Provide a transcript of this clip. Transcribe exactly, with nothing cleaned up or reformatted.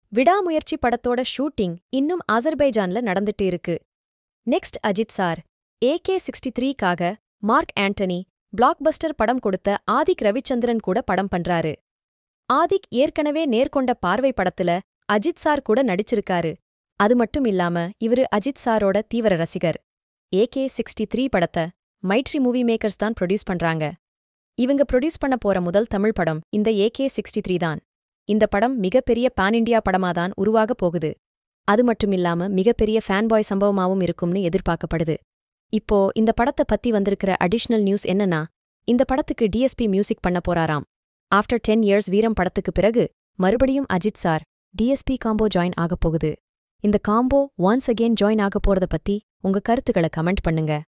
விடாமுயற்சி படத்தோட ஷூட்டிங் இன்னும் அசர்பைஜான்ல நடந்துட்டு இருக்கு. Next Ajith sir AK sixty த்ரீக்காக மார்க் ஆண்டனி பிளாக்பஸ்டர் படம் கொடுத்த ஆதிக் ரவிச்சந்திரன் கூட படம் பண்றாரு. ஆதிக் ஏற்கனவே நேர்கொண்ட பார்வை படத்துல அஜித் சார் கூட நடிச்சிருக்காரு. அது மட்டும் இல்லாம இவரு அஜித் சாரோட தீவிர ரசிகர். ஏகே சிக்ஸ்டி த்ரீ படத்தை மைட்ரி மூவி மேக்கர்ஸ் தான் ப்ரொடியூஸ் பண்றாங்க. இவங்க ப்ரொடியூஸ் பண்ண போற முதல் தமிழ் படம் இந்த ஏகே சிக்ஸ்டி த்ரீ தான். இந்த படம் மிகப்பெரிய பான் இண்டியா படமாதான் உருவாகப் போகுது. அது மட்டுமில்லாம மிகப்பெரிய ஃபேன்பாய் சம்பவமாவும் இருக்கும்னு எதிர்பார்க்கப்படுது. இப்போ இந்த படத்தை பத்தி வந்திருக்கிற அடிஷனல் நியூஸ் என்னன்னா, இந்த படத்துக்கு டிஎஸ்பி மியூசிக் பண்ண போறாராம். ஆஃப்டர் டென் இயர்ஸ் வீரம் படத்துக்கு பிறகு மறுபடியும் Ajith sir DSP combo join ஆகப் போகுது. இந்த காம்போ ஒன்ஸ் அகெயின் ஜாயின் ஆகப் போறத பத்தி உங்க கருத்துக்களை கமெண்ட் பண்ணுங்க.